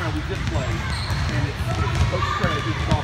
we just played, and it's Coach Craig, who's